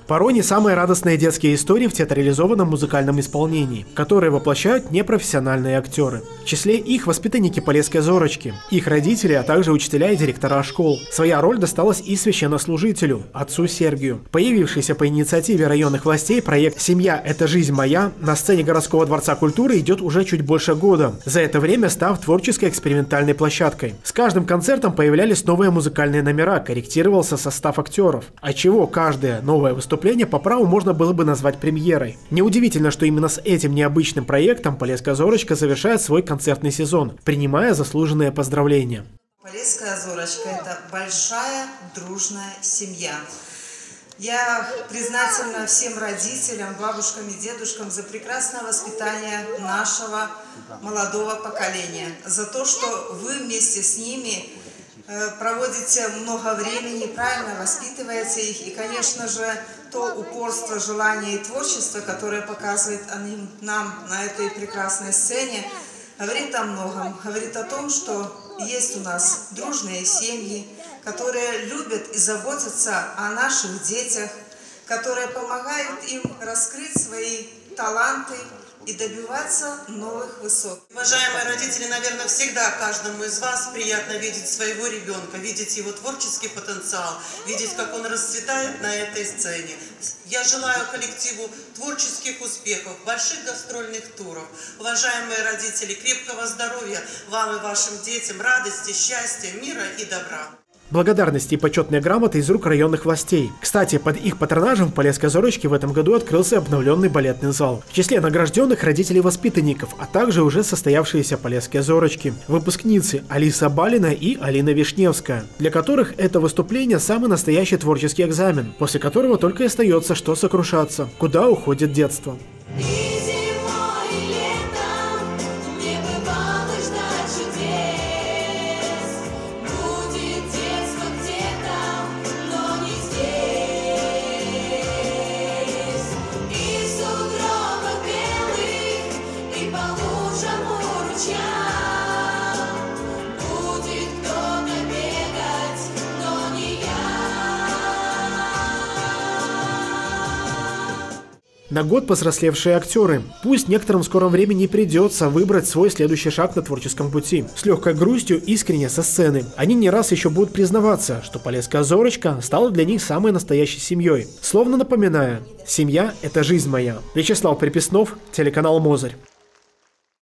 Порой не самые радостные детские истории в театрализованном музыкальном исполнении, которые воплощают непрофессиональные актеры. В числе их воспитанники Полесской Зорочки, их родители, а также учителя и директора школ. Своя роль досталась и священнослужителю, отцу Сергию. Появившийся по инициативе районных властей проект «Семья – это жизнь моя» на сцене городского дворца культуры идет уже чуть больше года, за это время став творческой экспериментальной площадкой. С каждым концертом появлялись новые музыкальные номера, корректировался состав актеров, отчего каждое новое выступление по праву можно было бы назвать премьерой. Неудивительно, что именно с этим необычным проектом Полесская Зорочка завершает свой концертный сезон, принимая заслуженные поздравления. Полесская Зорочка – это большая дружная семья. Я признательна всем родителям, бабушкам и дедушкам за прекрасное воспитание нашего молодого поколения, за то, что вы вместе с ними проводите много времени, правильно воспитываете их. И, конечно же, то упорство, желание и творчество, которое показывает нам на этой прекрасной сцене, говорит о многом. Говорит о том, что есть у нас дружные семьи, которые любят и заботятся о наших детях, которые помогают им раскрыть свои таланты и добиваться новых высот. Уважаемые родители, наверное, всегда каждому из вас приятно видеть своего ребенка, видеть его творческий потенциал, видеть, как он расцветает на этой сцене. Я желаю коллективу творческих успехов, больших гастрольных туров. Уважаемые родители, крепкого здоровья вам и вашим детям, радости, счастья, мира и добра. Благодарности и почетные грамоты из рук районных властей. Кстати, под их патронажем в Полесской Зорочке в этом году открылся обновленный балетный зал. В числе награжденных родителей воспитанников, а также уже состоявшиеся Полесские Зорочки. Выпускницы Алиса Балина и Алина Вишневская, для которых это выступление самый настоящий творческий экзамен, после которого только и остается что сокрушаться, куда уходит детство. На год повзрослевшие актеры. Пусть некоторым в скором времени придется выбрать свой следующий шаг на творческом пути. С легкой грустью, искренне со сцены. Они не раз еще будут признаваться, что Полесская Зорочка стала для них самой настоящей семьей. Словно напоминая: «Семья – это жизнь моя». Вячеслав Приписнов, телеканал Мозырь.